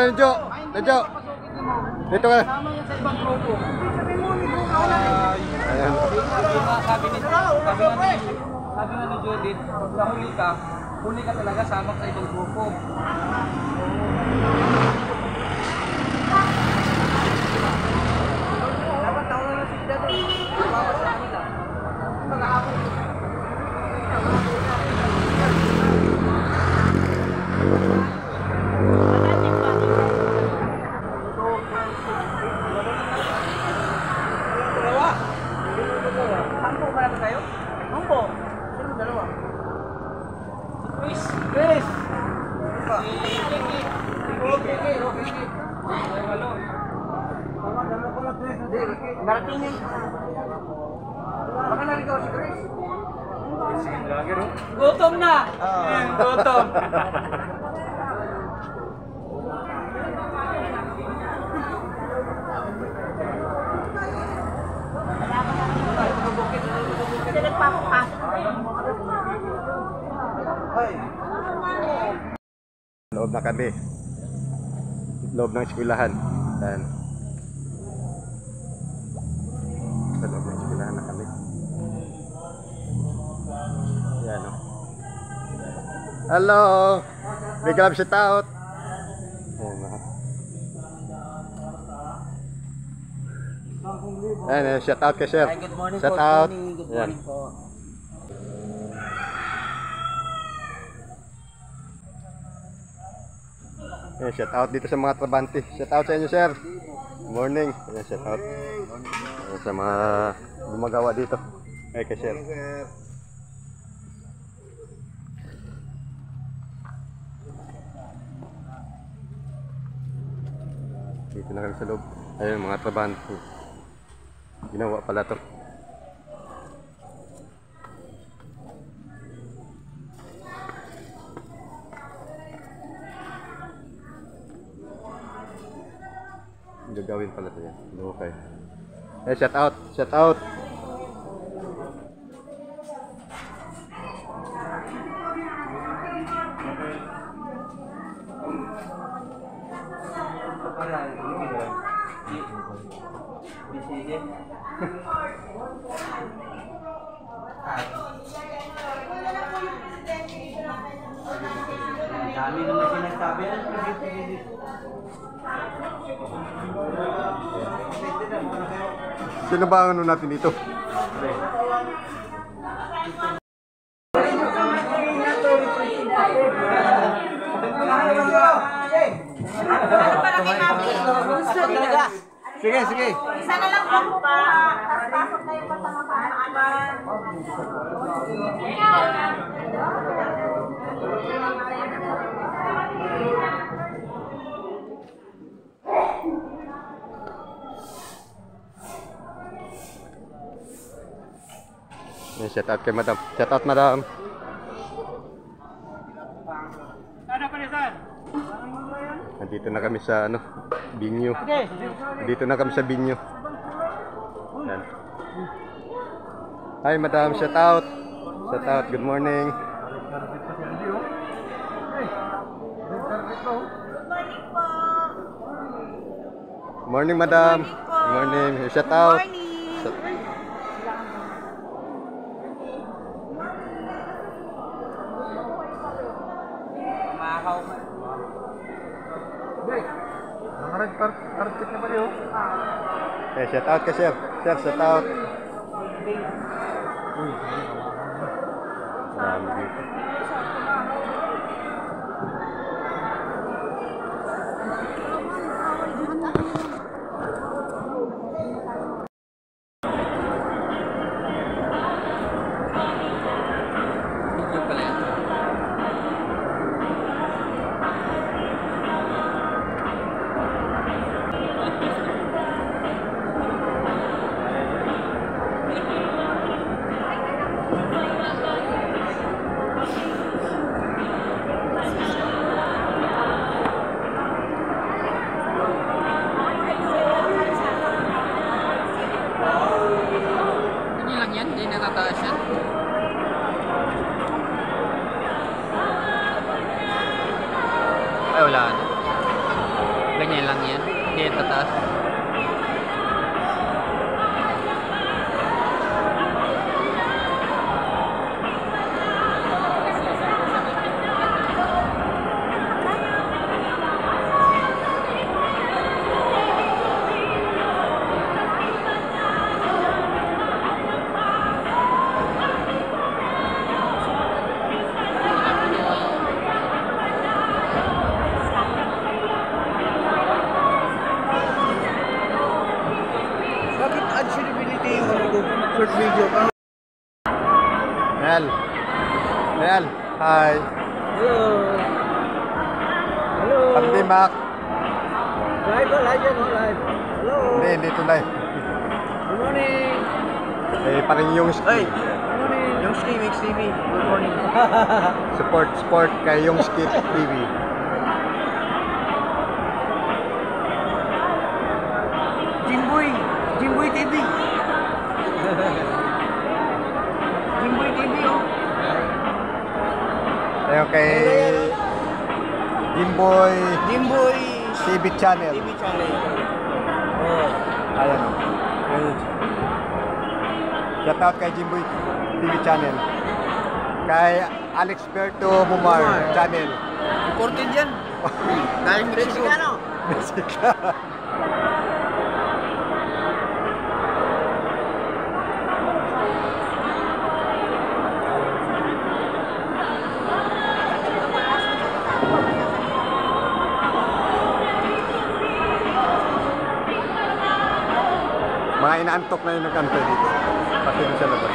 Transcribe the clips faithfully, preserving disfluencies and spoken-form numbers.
Nejo. Nejo. Dito ka. Tama yan sa ibang grupo. Ayan. Sabi ni sabi nga ni sabi nga ni Judith, pag nahuli ka, huli ka talaga sama sa ibang grupo. Dapat nauna na sila doon. Bawa sa kanila. Sampo ba naman kayo? Sampo. Sino dalawa? Chris. Chris. Si Kiki. Si Kiki. Kiki. Halo. Tama, dalawa ko lang Chris. Darating yun. Baka naligaw si Chris. Gutom na. Gutom. Loob na kami. Loob ng eskwelahan. Ayan. Sa loob ng eskwelahan na kami. Ayan o. Hello! Big love shout out! Ayan o. Ayan, shout out kay sir. Good morning Shout po. out. Good Ayan. morning po. Ayan, shout out dito sa mga trabante. Shout out sa inyo sir. Good morning. Ayan, shout out. Ayan, sa mga gumagawa dito. Ayan kay sir. Dito na kami sa loob. Ayan mga trabante. Ginawa pala to. Gagawin pala to yan. Okay. Eh, shout out, shout out. Dami naman sinasabi. Sino ba ang ano natin dito? Sige, sige. Isa na lang po pa. Pasok na yung patama-patama. Shout out kay madam. Shout out madam. Sana pa nisan. Nandito na kami sa ano, Binyo. Dito na kami sa Binyo. Yan. Hi madam, shout out. Shout out, good morning. Morning madam. Good morning. Shout out. Mahaw. Nakakartik na ba yun? Eh, shout out ka sir. Sir, shout out. Marami dito. short video. Nel. Nel. Hi. Hello. Hello. Pandi Mac. Live ba? Live yan, oh, live. Hello. Hindi, hindi ito live. Good morning. Eh, parang yung Hey. Good morning. Yung Ski Mix T V. Good morning. support, support kay yung Skip T V. Jimboy. Jimboy T V. Jimboy T V, oh. Ayun kay Jimboy Jimboy T V channel. T V channel. Oh. Ayan o. Shout out kay Jimboy T V channel. Kay Alex Berto Mumar Mumar. channel. Imported yan. Dahil Mexicano. Mexica. Mga inaantok na yung nag-anto dito. Pati doon sa labas.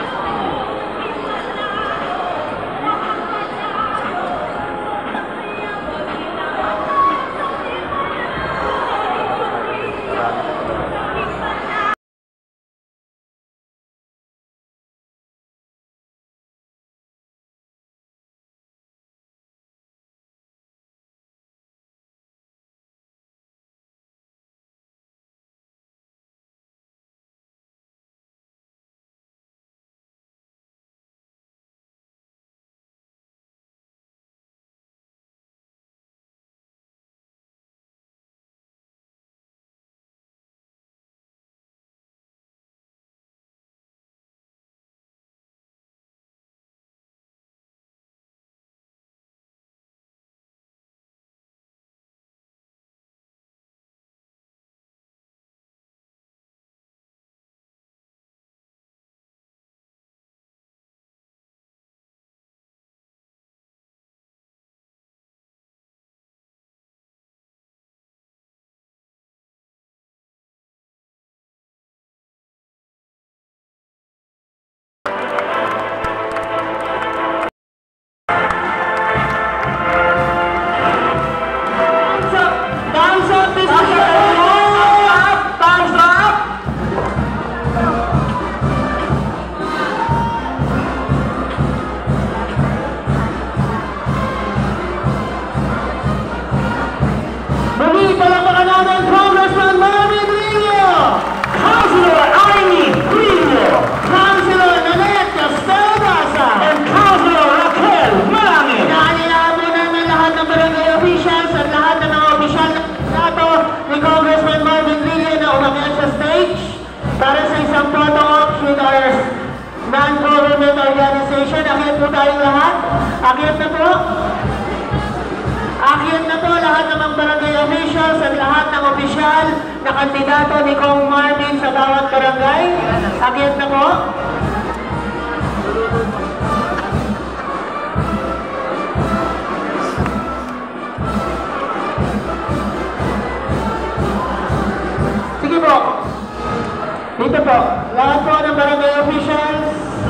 Para sa isang photo op with our non-government organization. Akyat po tayong lahat. Akyat na po. Akyat na po lahat ng mga barangay officials at lahat ng opisyal na kandidato ni Kong Marvin sa bawat barangay. Akyat na po. Sige po. Dito po, lahat po ng barangay officials.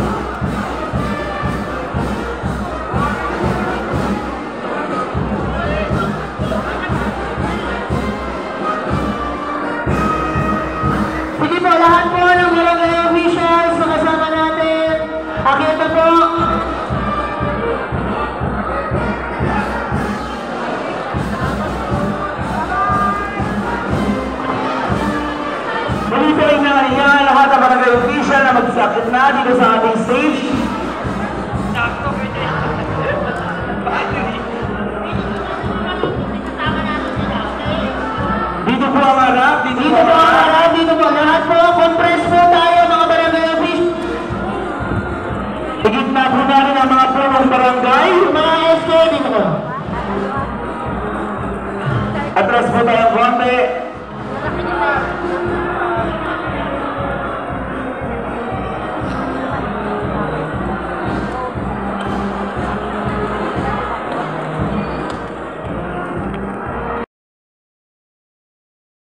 Sige po, lahat po ng barangay officials na kasama natin. Akyat na po. Muli po rin naman niya lahat ng barangay official na magsakit na dito sa ating stage. Dito po ang harap, dito, dito po ang harap, dito po lahat po, compress po tayo mga barangay official. Higit na po natin ang mga punong barangay, mga S K dito po. Atras po tayong konti.